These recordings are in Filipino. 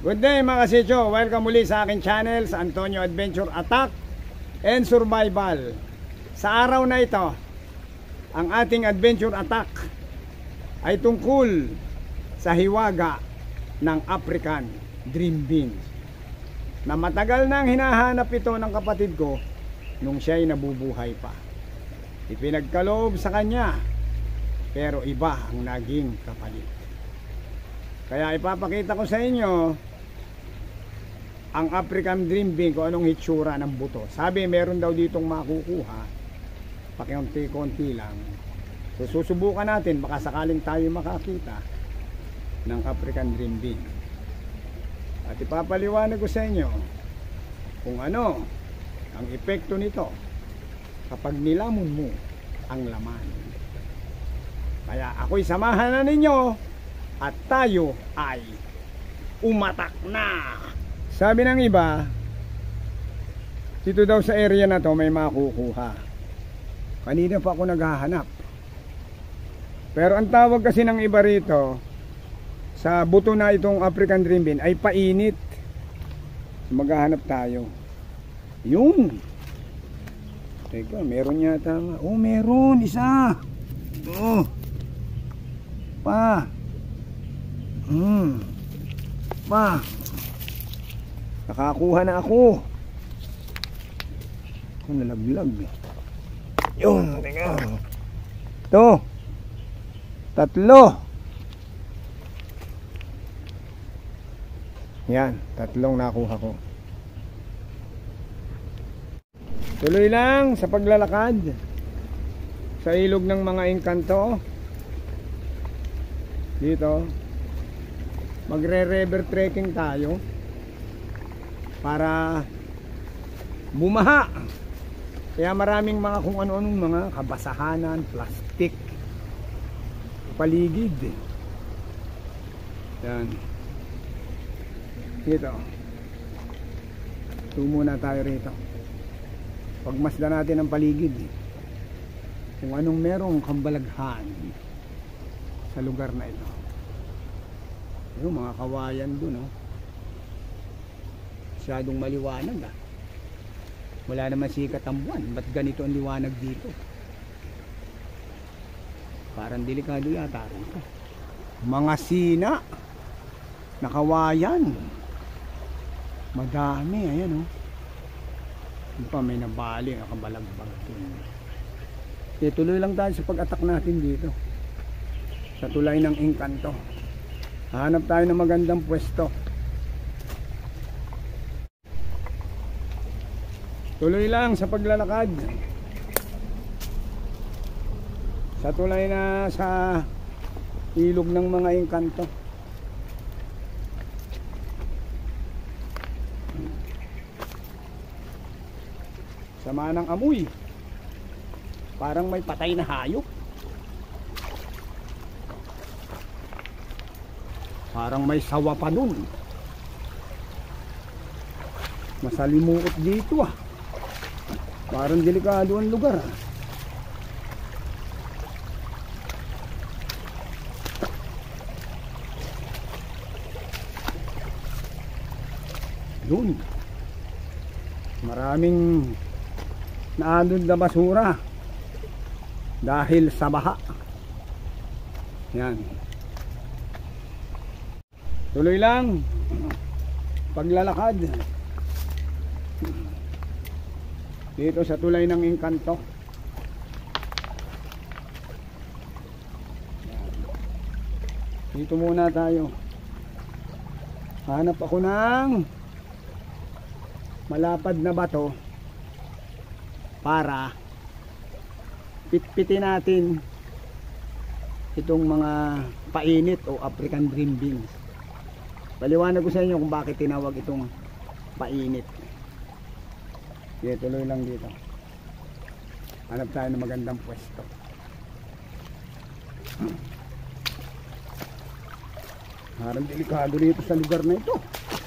Good day mga kasityo, welcome muli sa akin channel sa Antonio Adventure Attack and Survival. Sa araw na ito, ang ating adventure attack ay tungkol sa hiwaga ng African Dream Beans na matagal nang hinahanap ito ng kapatid ko nung siya'y nabubuhay pa. Ipinagkaloob sa kanya, pero iba ang naging kapalit. Kaya ipapakita ko sa inyo ang African Dream Bean, kung anong hitsura ng buto. Sabi meron daw ditong makukuha, pakiunti-konti lang. So susubukan natin, baka sakaling tayo makakita ng African Dream Bean. At ipapaliwanag ko sa inyo kung ano ang epekto nito kapag nilamon mo ang laman. Kaya ako'y samahan na ninyo at tayo ay umatak na. Sabi ng iba, dito daw sa area na to may makukuha. Kanina pa ako naghahanap. Pero ang tawag kasi ng iba rito sa buto na itong African Dream Bean ay painit. Maghahanap tayo. Yun. Teka, meron yata. Oh, meron. Isa. Oh. Pa. Pa. Nakakuha na ako. Ang nalaglag. Yun, teka. Ito. 3. Yan, 3 nakuha ko. Tuloy lang sa paglalakad sa ilog ng mga engkanto. Dito magre-river trekking tayo para bumaha. Kaya maraming mga kung ano-anong mga kabasahanan, plastic paligid. Yan. Dito. Muna tayo rito. Pagmasdan natin ang paligid. Kung anong merong kambalaghan sa lugar na ito. Yung mga kawayan dun, oh. Masyadong maliwanag, ah. Wala naman sikat ang buwan. Ba't ganito ang liwanag dito? Parang delikado yata rito. Mga sina na kawayan. Madami, ayan, oh. Yung pa may nabali, nakabalagbag dun. Tuloy lang tayo sa pag-attack natin dito sa tulay ng engkanto. Hanap tayo ng magandang pwesto. Tuloy lang sa paglalakad sa tulay na sa ilog ng mga engkanto. Sama ng amoy, parang may patay na hayop. Parang may sawa pa dun. Masalimuot dito, ah. Parang delikado ang lugar, ah. Dun maraming naandun na basura dahil sa baha. Yan. Tuloy lang paglalakad dito sa tulay ng engkanto. Dito muna tayo. Hanap ako ng malapad na bato para pitpitin natin itong mga painit o African Dream Beans. Paliwanag ko sa inyo kung bakit tinawag itong painit. Sige, tuloy lang dito. Hanap tayo ng magandang pwesto. Parang delikado dito sa lugar na ito.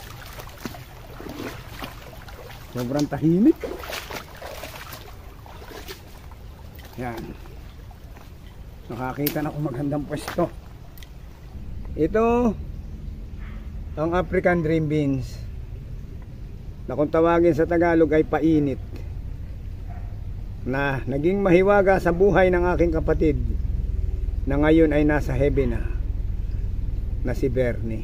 Sobrang tahimik. Yan. Nakakita na akong magandang pwesto. Ito Ang African Dream Beans na kung tawagin sa Tagalog ay painit, na naging mahiwaga sa buhay ng aking kapatid na ngayon ay nasa heaven na si Bernie.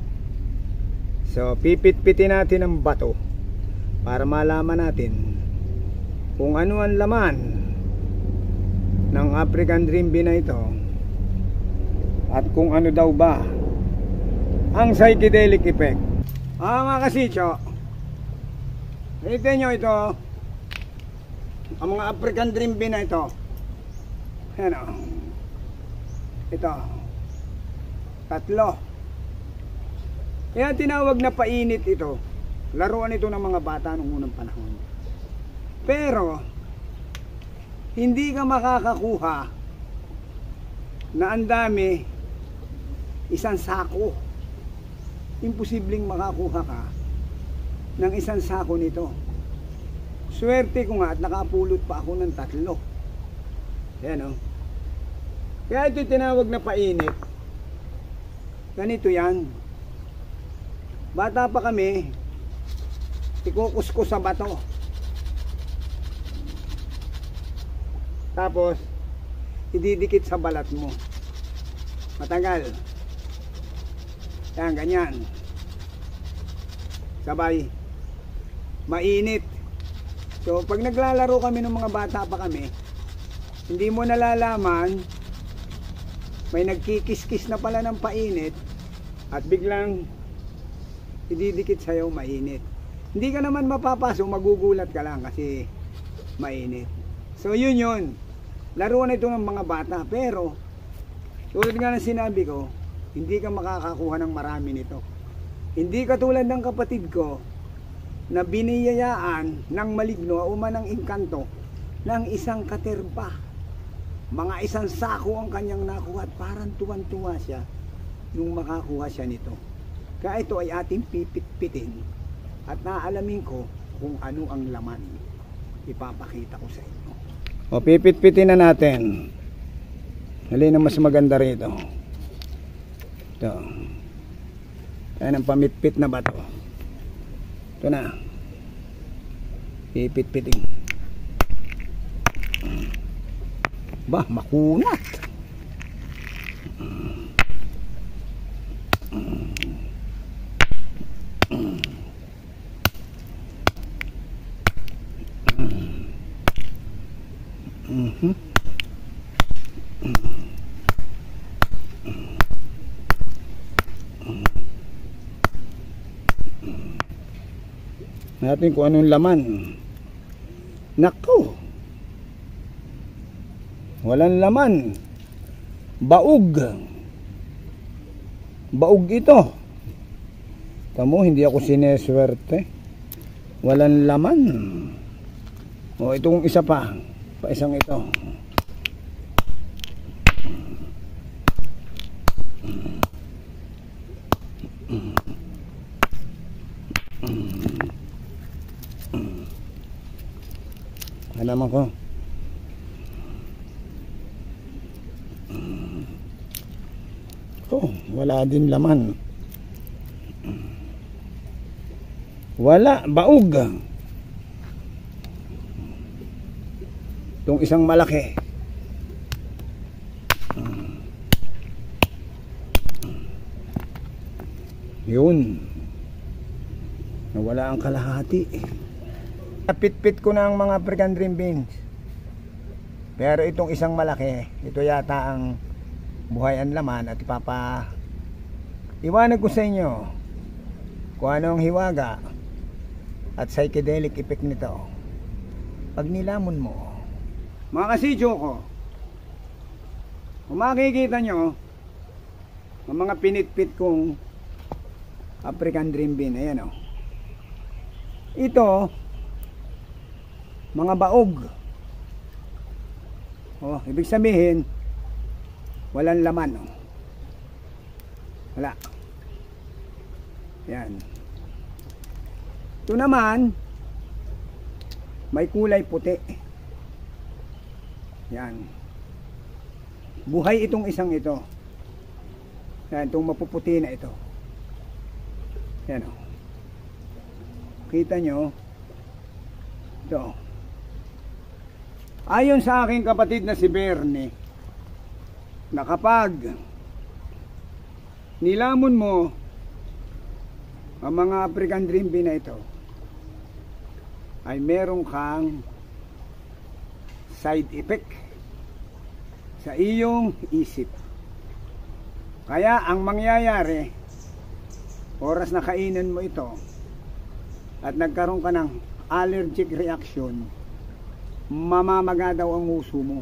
So pipit-pitin natin ang bato para malaman natin kung ano ang laman ng African Dream Bean na ito, at kung ano daw ba ang psychedelic effect. Mga kasitso, nakita nyo ito, ang mga African Dream Bean na ito. Ayan o, ito, 3. Kaya tinawag na painit ito. Laruan ito ng mga bata noong unang panahon. Pero hindi ka makakakuha na ang dami, isang sako. Imposibleng makakuha ka ng isang sako nito. Swerte ko nga at nakapulot pa ako ng 3. Ayan o. Kaya ito tinawag na painit. Ganito yan. Bata pa kami, ikukuskus sa bato. Tapos ididikit sa balat mo. Matagal. Yan, ganyan. Sabay mainit. So pag naglalaro kami ng mga bata pa kami, hindi mo nalalaman may nagkikis-kis na pala ng painit at biglang ididikit sa'yo mainit. Hindi ka naman mapapaso, magugulat ka lang kasi mainit. So yun. Laruan ito ng mga bata, pero tulad nga ng sinabi ko, hindi ka makakakuha ng marami nito. Hindi katulad ng kapatid ko na biniyayaan ng maligno o man ng engkanto ng isang katerba. Mga 1 sako ang kanyang nakuha at parang tuwan-tuwa siya nung makakuha siya nito. Kaya ito ay ating pipit-pitin at naalamin ko kung ano ang laman. Ipapakita ko sa inyo. O pipit-pitin na natin. Halina mas maganda rito. Ito. Ayan ang pamitpit na bato. Ito na. Pipit-piting. Bah, makunat. Natin kung anong laman. Nako, walang laman. Baog ito. Tamo, hindi ako sineswerte. Walang laman. O itong isa pa isang ito. Alaman ko. Wala din laman. Wala, baog. Itong isang malaki. Yun. Nawala ang kalahati. Napit-pit ko na ang mga African Dream Beans. Pero itong isang malaki, ito yata ang buhay ang laman at iwanag ko sa inyo kung ano ang hiwaga at psychedelic effect nito pag nilamon mo. Mga kasidyo ko, kung makikita nyo ang mga pinitpit kong African Dream Bean, ayan o, ito mga baog. Ibig sabihin walang laman. Wala. Yan. Ito naman may kulay puti. Yan. Buhay itong isang ito. Yan, itong mapuputi na ito. Yan o. Kita nyo? Ito. Ayon sa aking kapatid na si Bernie, na kapag nilamon mo ang mga African Dream Bean na ito, ay meron kang side effect sa iyong isip. Kaya ang mangyayari, oras na kainin mo ito at nagkaroon ka ng allergic reaction, mamamaga daw ang uso mo.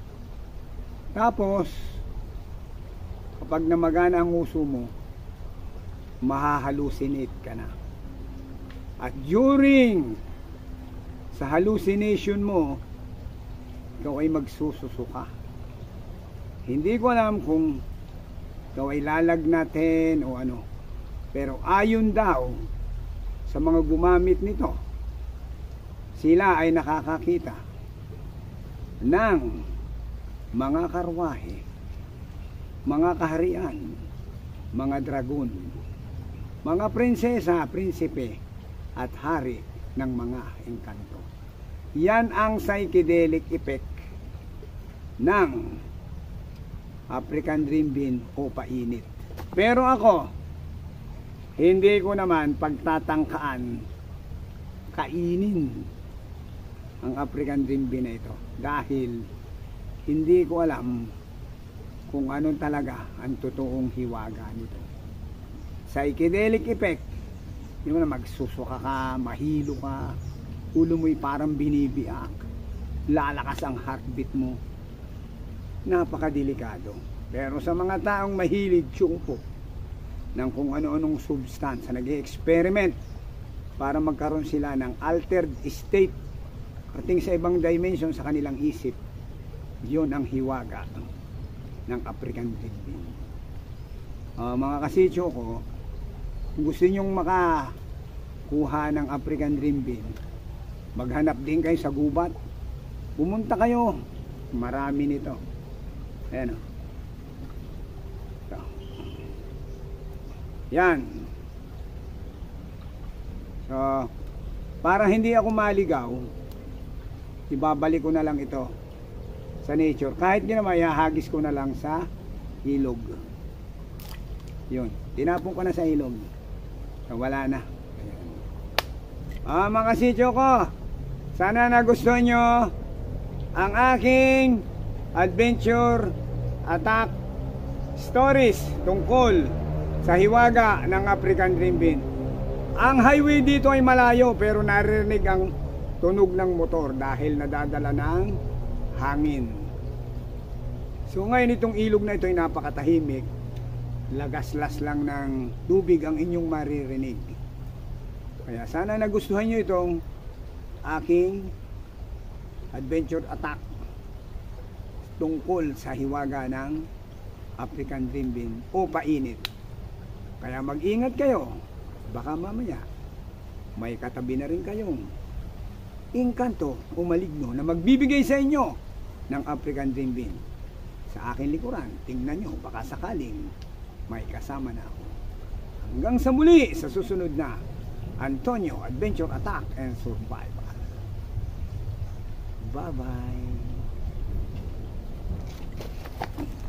Tapos kapag namagana ang uso mo, mahahalusinate ka na. At during sa hallucination mo, ikaw ay magsususuka. Hindi ko alam kung ikaw ay lalagnatin o ano, pero ayon daw sa mga gumamit nito, sila ay nakakakita ng mga karwahe, mga kaharian, mga dragon, mga prinsesa, prinsipe at hari ng mga engkanto. Yan ang psychedelic effect ng African Dream Bean o painit. Pero ako, hindi ko naman pagtatangkaan kainin ang African Dream Bean na ito, dahil hindi ko alam kung ano talaga ang totoong hiwaga nito. Psychedelic effect, yung na magsusuka ka, mahilo ka, ulo mo'y parang binibiyak, lalakas ang heartbeat mo, napakadelikado. Pero sa mga taong mahilig tsumpo ng kung ano-anong substance, nag-experiment para magkaroon sila ng altered state, kating sa ibang dimension sa kanilang isip, yun ang hiwaga ng African Dream Bean. Mga kasityo ko, kung gusto nyong makakuha ng African Dream Bean, maghanap din kayo sa gubat, pumunta kayo, marami nito. Ayan o. Yan. So, para hindi ako maligaw, ibabalik ko na lang ito sa nature. Kahit ginawa, ihahagis ko na lang sa ilog. Yun, tinapon ko na sa ilog. So, wala na. Mga kasityo ko, sana nagustuhan nyo ang aking adventure attack stories tungkol sa hiwaga ng African Dream Bean. Ang highway dito ay malayo, pero naririnig ang tunog ng motor dahil nadadala ng hangin. So ngayon itong ilog na ito ay napakatahimik, lagaslas lang ng tubig ang inyong maririnig. Kaya sana nagustuhan nyo itong aking adventure attack tungkol sa hiwaga ng African Dream Bean o painit. Kaya mag-ingat kayo, baka mamaya may katabi na rin kayong engkanto o maligno na magbibigay sa inyo ng African Dream Bean. Sa akin likuran, tingnan nyo, baka sakaling may kasama na ako. Hanggang sa muli, sa susunod na Antonio Adventure Attack and Survival. Bye-bye.